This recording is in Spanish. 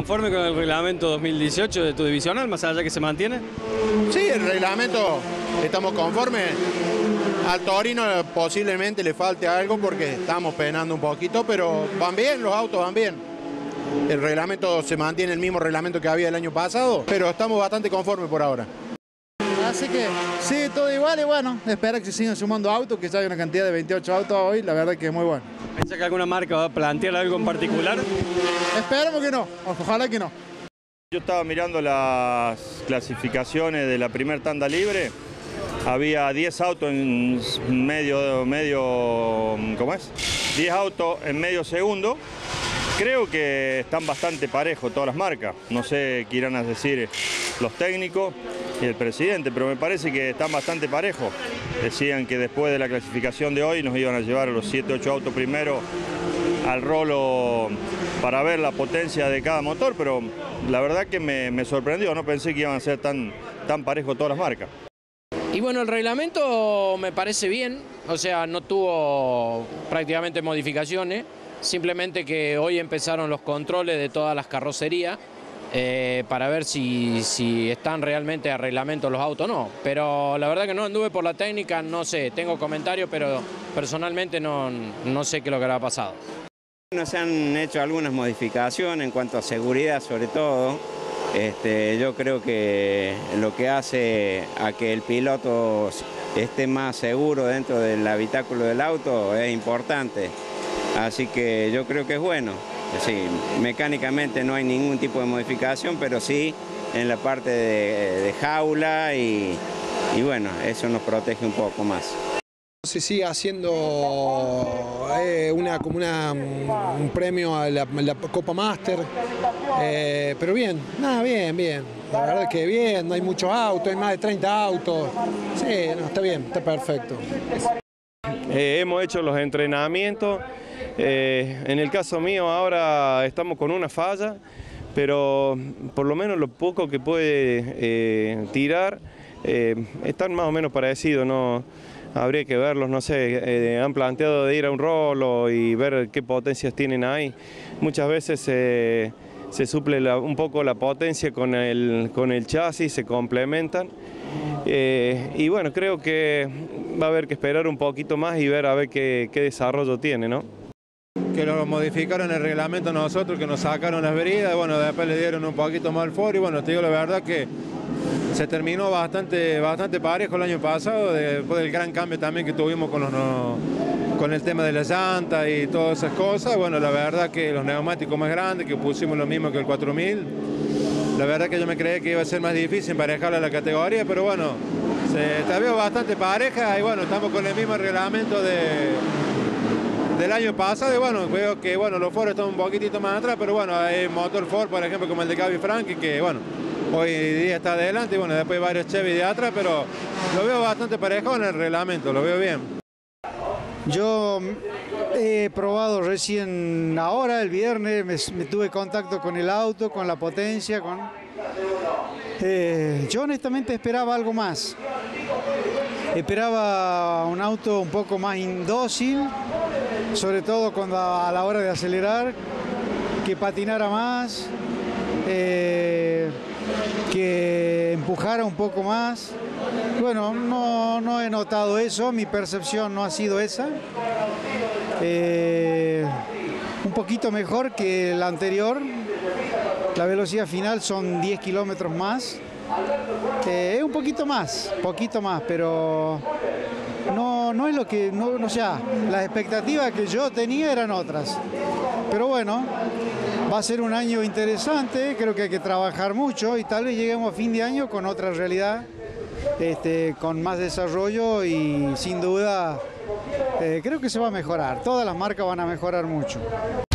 conforme con el reglamento 2018 de tu divisional, más allá que se mantiene? Sí, el reglamento estamos conformes. Al Torino posiblemente le falte algo porque estamos penando un poquito, pero van bien, los autos van bien. El reglamento se mantiene el mismo reglamento que había el año pasado, pero estamos bastante conformes por ahora. Así que sí, todo igual y bueno, espera que se sigan sumando autos, que ya hay una cantidad de 28 autos hoy, la verdad que es muy bueno. ¿Piensa que alguna marca va a plantear algo en particular? Esperemos que no, ojalá que no. Yo estaba mirando las clasificaciones de la primera tanda libre, había 10 autos en ¿cómo es? 10 autos en medio segundo. Creo que están bastante parejos todas las marcas, no sé qué irán a decir los técnicos y el presidente, pero me parece que están bastante parejos. Decían que después de la clasificación de hoy nos iban a llevar a los 7-8 autos primero al rolo para ver la potencia de cada motor, pero la verdad que me sorprendió, no pensé que iban a ser tan parejos todas las marcas. Y bueno, el reglamento me parece bien, o sea, no tuvo prácticamente modificaciones, simplemente que hoy empezaron los controles de todas las carrocerías para ver si están realmente a reglamento los autos o no. Pero la verdad que no anduve por la técnica, no sé, tengo comentarios, pero personalmente no sé qué es lo que habrá pasado. Se han hecho algunas modificaciones en cuanto a seguridad sobre todo. Yo creo que lo que hace a que el piloto esté más seguro dentro del habitáculo del auto es importante. Así que yo creo que es bueno. Sí, mecánicamente no hay ningún tipo de modificación, pero sí en la parte de jaula y bueno, eso nos protege un poco más. Se sigue haciendo un premio a la Copa Master, pero bien, bien. La verdad es que bien, no hay muchos autos, hay más de 30 autos. Sí, no, está bien, está perfecto. Hemos hecho los entrenamientos. En el caso mío ahora estamos con una falla, pero por lo menos lo poco que puede tirar están más o menos parecidos, ¿no? Habría que verlos, no sé, han planteado de ir a un rolo y ver qué potencias tienen ahí. Muchas veces se suple un poco la potencia con el chasis, se complementan. Y bueno, creo que va a haber que esperar un poquito más y ver a ver qué desarrollo tiene, ¿no? Que lo modificaron el reglamento nosotros, que nos sacaron las bridas, bueno, después le dieron un poquito más al foro y bueno, te digo la verdad que se terminó bastante parejo el año pasado, después del gran cambio también que tuvimos con el tema de la llanta y todas esas cosas. Bueno, la verdad que los neumáticos más grandes, que pusimos lo mismo que el 4000, la verdad que yo me creí que iba a ser más difícil emparejarle a la categoría, pero bueno, te veo bastante pareja y bueno, estamos con el mismo reglamento del año pasado y bueno, veo que bueno, los Ford están un poquitito más atrás, pero bueno, hay motor Ford, por ejemplo, como el de Gaby Franchi, que bueno, hoy día está adelante y bueno, después varios Chevy de atrás, pero lo veo bastante parejo en el reglamento, lo veo bien. Yo he probado recién ahora, el viernes, me tuve contacto con el auto, con la potencia, yo honestamente esperaba algo más. Esperaba un auto un poco más indócil, sobre todo a la hora de acelerar, que patinara más, que empujara un poco más. Bueno, no he notado eso, mi percepción no ha sido esa. Un poquito mejor que la anterior, la velocidad final son 10 kilómetros más. Un poquito más, pero no es lo que, o sea, las expectativas que yo tenía eran otras. Pero bueno, va a ser un año interesante, creo que hay que trabajar mucho y tal vez lleguemos a fin de año con otra realidad, con más desarrollo y sin duda creo que se va a mejorar, todas las marcas van a mejorar mucho.